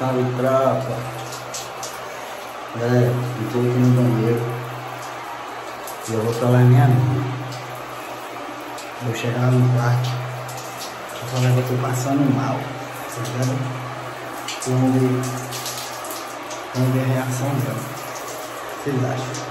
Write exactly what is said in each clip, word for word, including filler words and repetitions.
Salve, tropa. Galera, eu tô aqui no banheiro e eu vou trollar minha amiga. Vou chegar lá no quarto e falar que eu tô passando mal, tá ligado? Vamos ver, vamos ver a reação dela. O que vocês acham?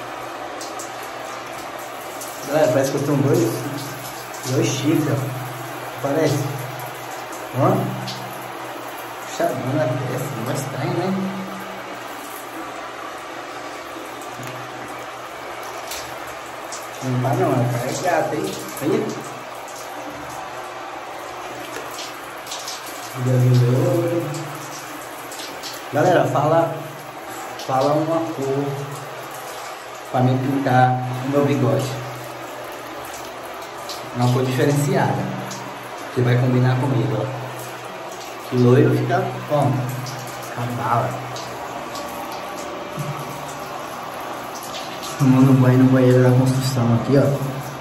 Galera, parece que eu tenho dois, dois chifres, ó. Parece. Ó. Puxadão na testa, não é estranho, né? Não vai não, é carregado, hein? Aí. Galera, fala, fala uma cor pra mim pintar o meu bigode. Uma cor diferenciada, que vai combinar comigo, ó. Que loiro fica como? Cambala. Tomando banho no banheiro da construção aqui, ó.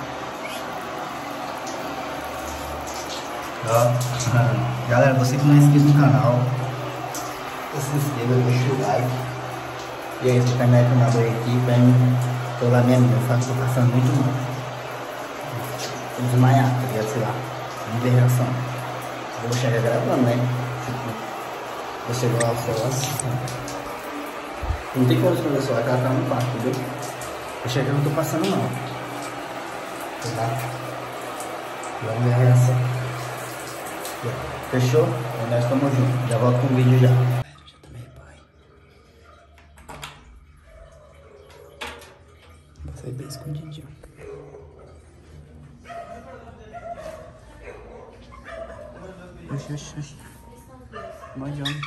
Ó. Galera, você que não é inscrito no canal, se inscreva, deixa o like. E aí, você tá me tomando aqui pra mim. Tô lá mesmo, eu faço, tô passando muito mal. Tô desmaiado, tá ligado? Sei lá. Não tem reação. Vou chegar gravando, né? Vou chegar lá o celular assim. Não tem como esconder o celular, que ela tá no quarto, entendeu? Vou chegar, eu não tô passando mal. Tá? Vamos ver a reação. Fechou? Então nós estamos juntos. Já volto com o vídeo já. Já tomei banho. Vou sair bem escondidinho. Oxi, oxi, oxi. Manjando.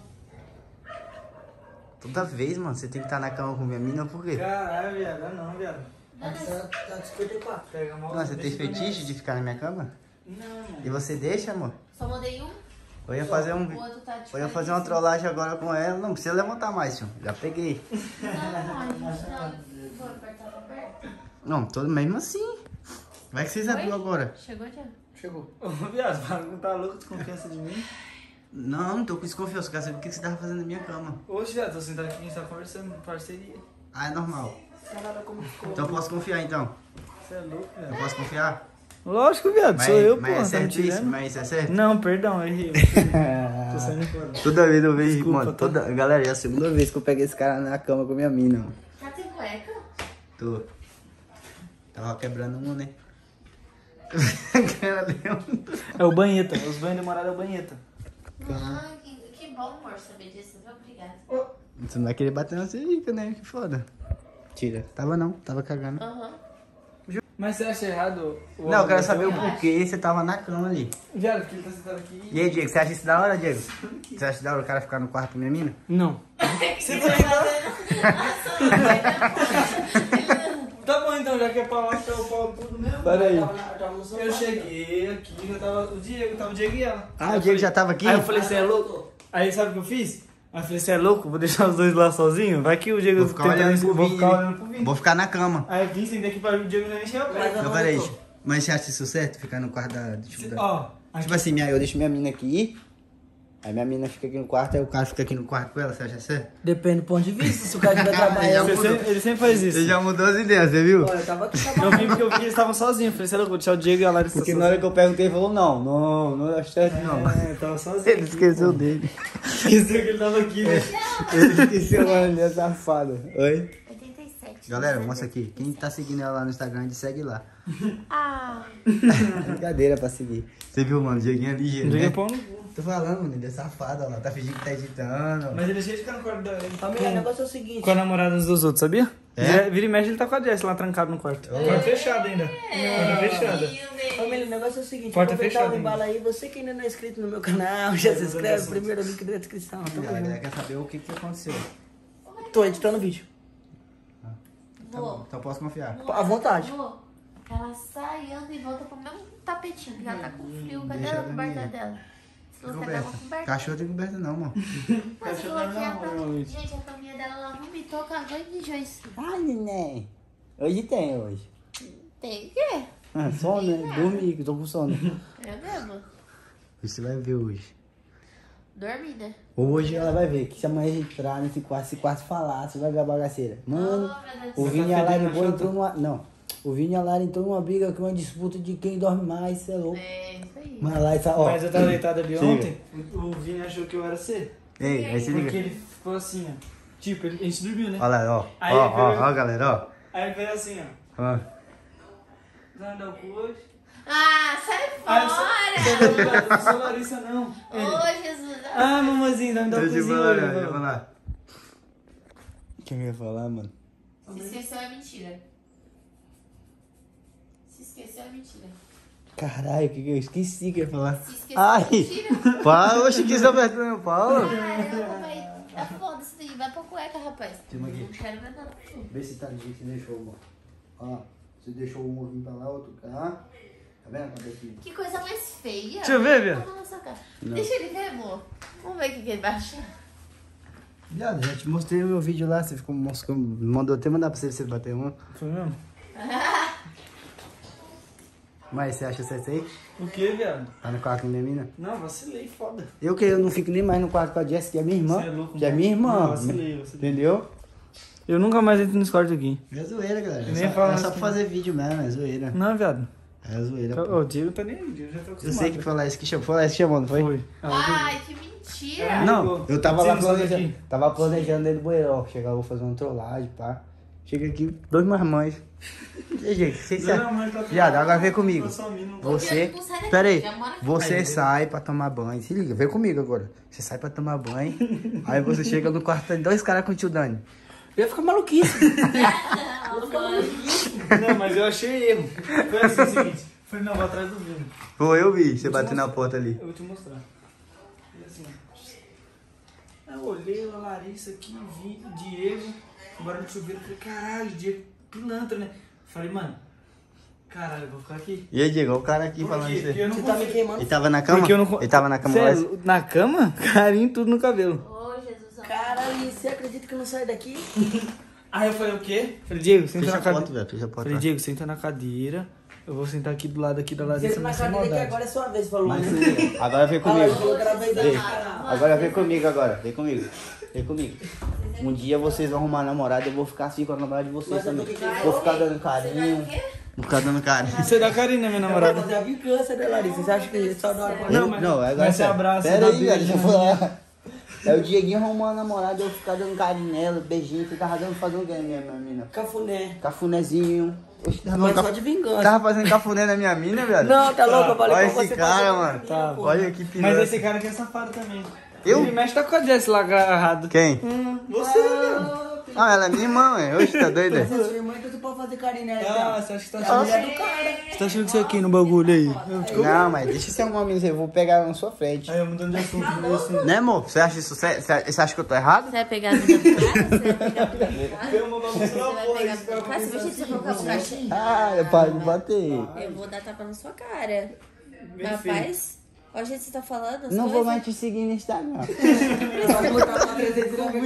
Toda vez, mano, você tem que estar na cama com minha mina, por quê? Caralho, viado, não, viado. Tá de cinquenta e quatro. Pega a mão. Não, você tem fetiche de ficar na minha cama? Não, mano. E você deixa, amor? Só mandei um. Eu ia fazer um. O outro tá Eu ia fazer uma trollagem agora com ela. Não precisa levantar mais, senhor. Já peguei. Não, não, a gente não. Vou apertar pra perto. Não, todo mesmo assim. Vai que vocês abriu agora. Chegou, Thiago? Chegou. Ô, viado, não tá louco, desconfiança de mim? Não, não tô com desconfiança. Eu quero saber o que você tava fazendo na minha cama. Oxe, viado, tô sentado aqui, a gente tá conversando, parceria. Ah, é normal. Caralho, como ficou? Então eu posso confiar, então. Você é louco, Eu viado. posso confiar? Lógico, viado, Mas, sou eu, mas pô. é Tá me certo isso? tirando? Mas isso é certo? Não, perdão, eu errei. Tô saindo fora. Toda vez eu vejo, Desculpa, mano, tá? toda... Galera, é a segunda vez que eu peguei esse cara na cama com minha mina, mano. Tá sem cueca? Tô. Tava quebrando um, né? Cara, deu. É o banheta, os banhos demorados é o banheta. Ah, que, que bom, amor, saber disso. Obrigada. Você não vai querer bater na cervica, né? Que foda. Tira. Tava não, tava cagando. Aham. Mas você acha errado? O Não, eu quero homem saber o bater? porquê você tava na cama ali. Viado, porque ele tá sentado aqui. E aí, Diego, você acha isso da hora, Diego? Você acha da hora o cara ficar no quarto com minha mina? Não. Você tá Tá bom então, já que é pra mostrar o pau tudo mesmo. Para aí. Eu cheguei aqui, já tava o Diego, tava o Diego e ela. Ah, Aí o Diego eu já tava aqui? Aí eu falei, você é louco? Aí sabe o que eu fiz? Aí eu falei, você é louco? Vou deixar os dois lá sozinhos? Vai que o Diego Vou ficar olhando pro vou Vini. ficar olhando pro Vini. Vou ficar na cama. Aí eu vim, sentei aqui para o Diego não encher a perna. Não, peraí. Mas você acha isso certo? Ficar no quarto da... Tipo, da... Ó, aqui. tipo assim, minha, eu deixo minha mina aqui. Aí minha mina fica aqui no quarto, aí o cara fica aqui no quarto com ela, você acha certo? Depende do ponto de vista, se o cara estiver Já trabalhando. Ele mudou. sempre, ele sempre faz isso. Você já mudou as ideias, você viu? Olha, eu tava aqui Eu trabalhando. vim porque eu vi que eles estavam sozinhos. Falei, você é louco, vou deixar o Diego e a Larissa Porque na sozinhos. hora que eu perguntei, ele falou, não, não, não acho certo não. É, eu tava sozinho. Ele esqueceu dele. Esqueceu que ele tava aqui, né? Ele esqueceu, mano, ele é safado. Oi? oitenta e sete. Galera, mostra aqui. Quem tá seguindo ela lá no Instagram, segue lá. Ah. Brincadeira pra seguir. Você viu, mano? Dieguinho ali, Diego né? é pau no cu. Tô falando, mano, ele é safado, ó lá. Tá fingindo que tá editando. Mas ele é cheio de ficar no quarto dele. Família, o negócio é o seguinte. Com a namorada dos outros, sabia? É? Vira- Vira e mexe, ele tá com a Jess lá trancado no quarto. Porta fechada ainda. Porta fechada. Família, o negócio é o seguinte. Porta aproveitar fechada o embalo aí. Você que ainda não é inscrito no meu canal, já se inscreve. Primeiro link da descrição. Tamo A galera junto. quer saber o que que aconteceu. Tô editando o vídeo. Tá bom, então posso confiar. À vontade. Vô, ela sai, anda e volta pro mesmo tapetinho, porque ela tá com frio. Cadê Deixa a eu coberta dormir. dela? Se não quer dar Coberta. uma coberta. Cachorro tem coberta não, mano. Mas Cachorro eu aqui, não, a cam- realmente. gente, a caminha dela, ela vomitou, cagou e mijou isso. Ai, neném. Hoje tem, hoje. Tem o quê? Ah, sono, né? Dormir, que tô com sono. É mesmo? Você vai ver hoje. Dormir, né? Hoje ela vai ver que se amanhã a gente entrar nesse quarto, esse quarto falar, você vai ver a bagaceira. Mano, Oh, meu Deus o do Vini e Você a tá Lara fedendo boa na entrou numa... Não, o Vini e a Lara entrou numa briga, com uma disputa de quem dorme mais, você é louco. É, isso aí. Mano, lá essa... Ó, Mas eu tava deitado ali Chega. ontem, o o Vini achou que eu era C. Ei, aí se Porque liga. ele ficou assim, ó. Tipo, ele- a gente dormiu, né? Olha lá, ó. Aí Ó, ele ó, veio- ó, galera, Aí ele fez assim, ó. ó. Ó. Vai andar o cu hoje? Ah, sai Ah, eu sou- fora! eu não sou Larissa, não. Ele, Ô, Jesus. ah, mamãzinho, vai me dar um Deixa eu cozinho falar, hoje. deixa eu eu vou. falar. O que eu ia falar, mano? Se esqueceu é mentira. Se esqueceu é mentira. Caralho, o que que eu esqueci que eu ia falar? Se esqueceu Ai! é mentira. Paulo, oxe, que você apertou meu Paulo? Caramba, vai. Ah, foda-se daí. Vai pra cueca, rapaz. Filma aqui. Não quero ver nada com tu. Vê se tá do jeito que você deixou, amor. Ó, você deixou um ovinho pra lá, outro pra cá. Tá vendo a cabecinha? Que coisa mais feia. Deixa eu ver, viado. Toma na sua cara. Não. Deixa ele ver, amor. Vamos ver o que, que ele vai achar. Viado, já te mostrei o meu vídeo lá, você ficou mostrando, mandou até mandar pra você, pra você bater uma. Foi mesmo? Mas você acha certo aí? O que, viado? Tá no quarto com minha mina? Não, vacilei, foda. Eu que eu não fico nem mais no quarto com a Jess, que é minha irmã. Você é louco, que é mano. minha irmã. Não, vacilei, vacilei. Entendeu? Eu nunca mais entro nesse quarto aqui. É zoeira, galera. É Nem só, fala é só assim. pra fazer vídeo mesmo, é zoeira. Não, viado. É zoeira. Tá- pô. Ô, O Diego tá nem aí, o Diego já tá Eu acostumado. sei que foi lá isso que chamou, foi lá isso que chamou, não foi? Foi. Ah, Ai, que mentira. Não, eu tava lá Sim, só planejando, daqui. tava planejando dentro do banheiro, ó, chegar, vou fazer uma trollagem, pá. Chega aqui, dois marmães. E aí, gente, vocês Não, sabem? mas tá- Viado, agora vem comigo. Tá só mina. Você, Não sai daqui, pera aí, já mora aqui. você Aí, sai pra tomar banho, se liga, vem comigo agora. Você sai pra tomar banho, aí você chega no quarto, tem dois caras com o tio Dani. Eu ia ficar maluquice. Não, mas eu achei erro. Foi assim, o seguinte. Falei, não, vou atrás do Vini. Pô, eu vi, você bateu na porta ali. Eu vou te mostrar. E assim, ó. Eu olhei a Larissa aqui, vi o Diego, o barulho de chuveiro. Falei, caralho, Diego, pilantra, né? Falei, mano, caralho, eu vou ficar aqui. E aí, Diego, o cara aqui Por falando quê? isso Porque aí. eu não Você tá me consigo. queimando. Ele tava na cama? Porque eu não co- Ele tava na cama Cê lá? é na cama? Carinho, tudo no cabelo. Ô, Jesus. Caralho, você acredita que eu não saio daqui? Aí eu falei, o quê? Falei, Diego, senta Fecha na a porta, cadeira. velho, fecha a porta. Falei, Diego, senta na cadeira. Eu vou sentar aqui do lado aqui da Larissa, Senta na mas sem cadeira que maldade. agora é sua vez, falou. Mas né? se liga, agora vem Fala, comigo. eu gravei da Vem. cara. Agora vem comigo agora, vem comigo. Vem comigo. Um dia vocês vão arrumar namorada, eu vou ficar assim com a namorada de vocês Mas eu também. tô aqui. Vou ficar dando carinho. Vou ficar dando carinho. Você dá carinho na minha Pra namorada. fazer a vingança, né, Larissa? Você acha que só na hora pra Não, Eu- mas- não, agora mas você sério. abraça, Pera dá aí, beijo velho, deixa eu na falar. É o Dieguinho arrumando a namorada, eu ficar dando carinho nela, beijinho, você tava dando fazendo o que na minha, minha mina? Cafuné. Cafunézinho. Oxe, tava Mas dando só caf- de vingança. Tava fazendo cafuné na minha mina, velho? Não, tá louco, eu falei Olha pra esse você cara, fazer mano. mentira, pô. Olha que pilantra. Mas esse cara aqui é safado também. Eu? Ele mexe tá com a Jess lá agarrado. Quem? Você, meu. Ah, ela é minha irmã, velho. Oxe, tá doida? Você é sua irmã, então você pode fazer carinho nela. Ah, então. você acha que tá É a achando... mulher do cara. Você tá achando que você aqui no bagulho aí? Não, mas deixa ser alguma menina, eu vou pegar ela na sua frente. Aí eu mudando de assunto. mudando de assunto. Né, amor? Você acha isso? Você, você acha que eu tô errado? Você vai pegar a vida do cara? Você vai pegar a vida do cara? Deu uma bagunça Você na vai porra, pegar a isso vida do cara? Você vai você colocar o cachê? Ah, eu paro de bater. Eu vou dar tapa na sua cara. Bem Rapaz, olha o jeito que você tá falando. as Não vou coisas. mais te seguir no Instagram. Vai botar uma trezentos na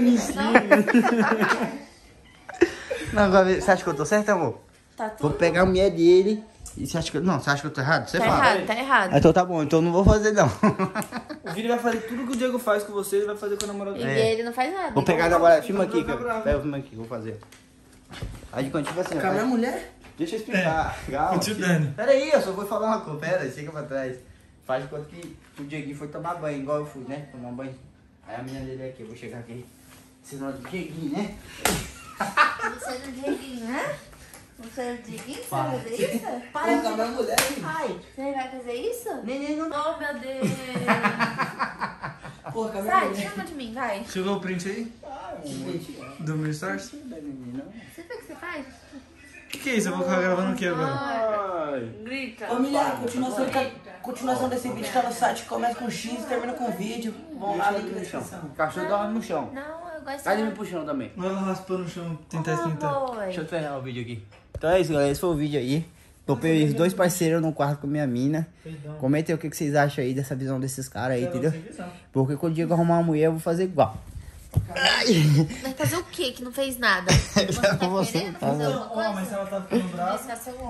Não, agora, você acha que eu tô certo, amor? Tá tudo Vou pegar a mulher dele. E você acha que eu... Não, você acha que eu tô errado? Você Tá fala. errado, tá errado. Ah, então tá bom, então eu não vou fazer não. O Vini vai fazer tudo que o Diego faz com você, ele vai fazer com a namorada E dele. ele não faz nada. Vou pegar agora, filma aqui, Tá cara. bravo. Pega o filme aqui, que eu vou fazer. Aí quando tipo assim, ó, Com a minha mulher? deixa eu explicar. Calma. o tio Dani. Pera aí, eu só vou falar uma coisa. Pera, chega pra trás. Faz de conta que o Dieguinho foi tomar banho, igual eu fui, né? Tomar banho. Aí a menina dele é aqui, eu vou chegar aqui. Senão é do Dieguinho, né? Você não Dieguinho, né? Você é Dieguinho? Você vai fazer isso? Para Com a minha mulher? Ai, você vai fazer isso? Neném não... Oh, meu Deus. Porra, com a minha Sai, mulher. tira uma de mim, vai. Chegou o print aí? Do meu Stars? Não é neném, não. Você vê o que você faz? O que, que é isso? Eu vou ficar gravando o que agora? Ai. Grita. Ô, Milha, continuação, continuação desse vídeo tá no site, começa com X, termina com vídeo. Vão lá, link na descrição. O cachorro dorme no chão. Não, eu gosto Cai de... ele pro chão também. Não, ela raspando no chão, tentar esquentar. Deixa eu ferrar o vídeo aqui. Então é isso, galera. Esse foi o vídeo aí. Topei os dois parceiros no quarto com minha mina. Perdão. Comentem o que que vocês acham aí dessa visão desses caras aí, Você é entendeu? louco, sem visão. Porque quando o Diego arrumar uma mulher, eu vou fazer igual. Ai. Vai fazer o quê que não fez nada? Tá Você tá você, querendo tá fazer bom. alguma Ó, mas se coisa? ela tá ficando brava... Esse é seu ó.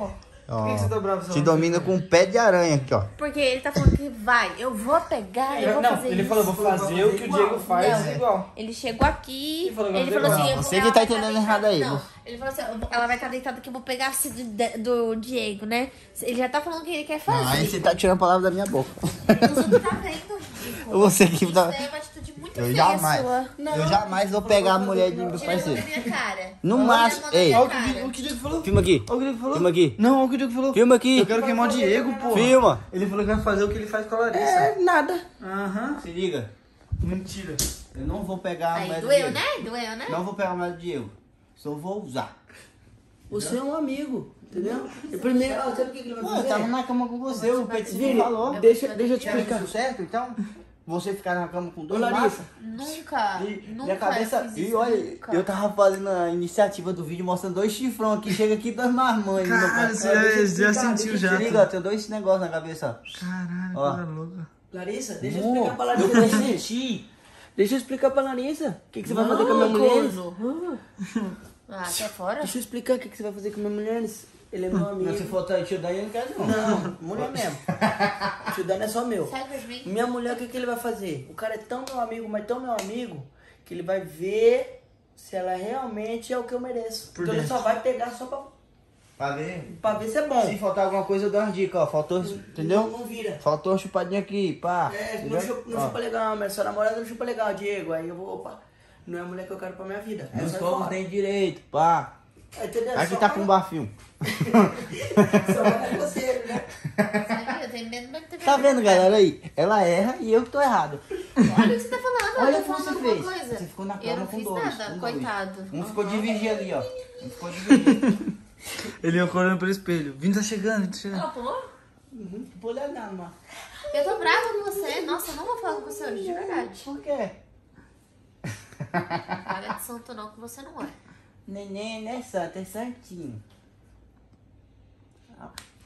Por que, que você tá bravo? Te domina com um pé de aranha aqui, ó. Porque ele tá falando que vai, eu vou pegar, eu vou Não, fazer ele isso. falou, vou fazer o que o Diego faz Não. igual. Ele chegou aqui, Ele falou, ele "Vou falou pegar". assim... eu vou- Você que ela tá vai entendendo deitada- errado aí, Não, viu? ele falou assim, eu vou- ela vai estar deitada que eu vou pegar a cesta de- do Diego, né? Ele já tá falando o que ele quer fazer. Aí você tá tirando a palavra da minha boca. Os outros tá vendo, ridículo. Você que Isso tá... é uma atitude muito Eu feia jamais, sua. eu jamais vou pegar a mulher de meu Tira a mão da parceiro. minha cara. No Tira a máximo- mão da ei. minha Olha o que o Diego- cara. o que o Diego falou. Filma aqui, Olha o que o Diego falou. filma aqui, Não, olha o que o Diego falou. filma aqui, Eu quero queimar o Diego, pô. filma. Ele falou que vai fazer o que ele faz com a Larissa. É, nada. Aham. Se liga, Mentira. eu não vou pegar a Aí, mulher do doeu, Diego. né? Doeu, né? Não vou pegar a mulher do Diego, só vou usar. Você é um amigo, entendeu? E primeiro, ó, sabe o que que ele vai Pô, eu fazer? tava na cama com você, o Petinho Vini, falou. deixa, deixa eu te Acha explicar. isso certo, então? Você ficar na cama com dois Ô, Larissa. machos? Nunca, E, nunca e a cabeça. eu fiz E isso, olha, nunca. eu tava fazendo a iniciativa do vídeo mostrando dois chifrão aqui. Chega aqui dois marmanjos. no meu Cara, pé. você Ó, deixa eu já, já explicar, sentiu deixa eu- já. Se liga, ó, tem dois negócios na cabeça. ó. Caralho, Ó. coisa louca. Larissa, deixa eu Amor, explicar pra eu Larissa. senti. Deixa eu explicar pra Larissa. O que, que você vai fazer com a minha mulher? Ah, sai fora? Deixa eu explicar o que, que você vai fazer com a minha mulher. Ele é meu amigo. Não, se for tio Dani, eu não quero não. Não, mulher mesmo. O tio Dani é só meu. Sai por mim. Minha mulher, o que, que ele vai fazer? O cara é tão meu amigo, mas tão meu amigo, que ele vai ver se ela realmente é o que eu mereço. Por então ele dentro. só vai pegar só pra, Pra ver? pra ver se é bom. Se faltar alguma coisa, eu dou umas dicas, ó. Faltou, Não, entendeu? não vira. Faltou uma chupadinha aqui, pá. É, entendeu? não chupa, não Ó. chupa legal, mas sua namorada não chupa legal, Diego. Aí eu vou, opa, não é a mulher que eu quero pra minha vida. Aí Os sai povos fora. tem direito, pá. É, entendeu? Aqui Só tá vai- com um bafinho. Só vai com você, né? Sai, eu tenho medo, mas não tem Tá medo. vendo, galera aí? Ela erra e eu que tô errado. Olha o que você tá falando, Olha eu o tô que você falando alguma fez. coisa. Você ficou na Eu cama não com fiz dois. nada, com dois. coitado. Um ficou de vigia ali, ó. Um ficou de vigia. Ele ia correndo pelo espelho. Vini tá chegando, tá chegando. Ela pulou? Uhum. Vou olhar não, mano. Eu tô brava com você. Nossa, eu não vou falar com você hoje, de verdade. Por quê? Paga de santo não, que você não é. Neném, né, Santa? É certinho. Ah.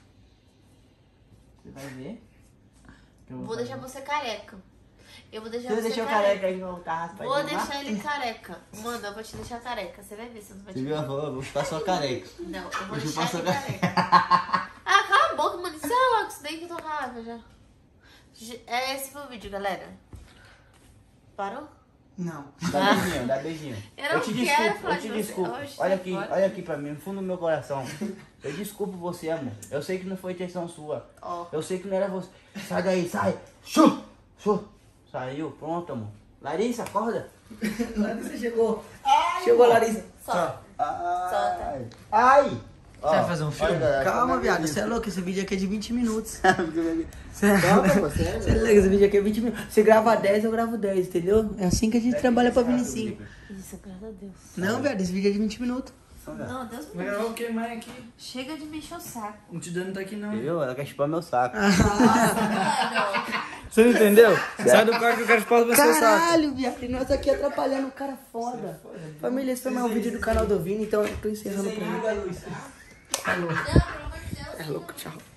Você vai ver? Que eu Vou fazer. deixar você careca. Eu vou deixar Se eu você deixar o careca. careca aí, eu vou ficar raspadinho. Vou lá. deixar ele careca. Mano, eu vou te deixar careca. Você vai ver se eu não vai te Você viu? Eu vou, eu vou ficar só careca. Não, eu vou Deixa eu deixar passar ele careca. careca. Ah, cala a boca, mano. Isso é logo, isso daí que eu tô com raiva já. É esse foi o vídeo, galera. Parou? Não. Dá beijinho, dá beijinho. Eu não te quero desculpo, falar eu te de você. desculpo. Oxe, Olha sai aqui, fora. olha aqui pra mim, no fundo do meu coração. Eu desculpo você, amor. Eu sei que não foi intenção sua. Ó. Eu sei que não era você. Sai daí, sai. Chu, chu. Saiu, pronto, amor. Larissa, acorda. Larissa chegou. Chegou a Larissa. Solta. Ai. Ai. Ó, Você vai fazer um filme? olha, galera, Calma, como é viado. que Você é louco? Esse vídeo aqui é de vinte minutos. Calma, você é Você é louco? Esse vídeo aqui é vinte minutos. Você grava dez, eu gravo dez, entendeu? É assim que a gente trabalha pra Vinicinho. Isso, graças a Deus. Não, viado. Esse vídeo é de vinte minutos. Não, Deus me Vai livre. gravar o que mais aqui? Chega de me encher o saco. O Tidano tá aqui não. Viu? Ela quer chupar meu saco. Mano. Você não entendeu? Sai do carro que eu quero chupar o meu saco. Caralho, viado. E nós aqui atrapalhando o cara foda. Família, esse foi mais um vídeo do canal do Vini, então eu tô encerrando pra mim. Liga a luz. Não, pelo amor de Deus. É louco, tchau.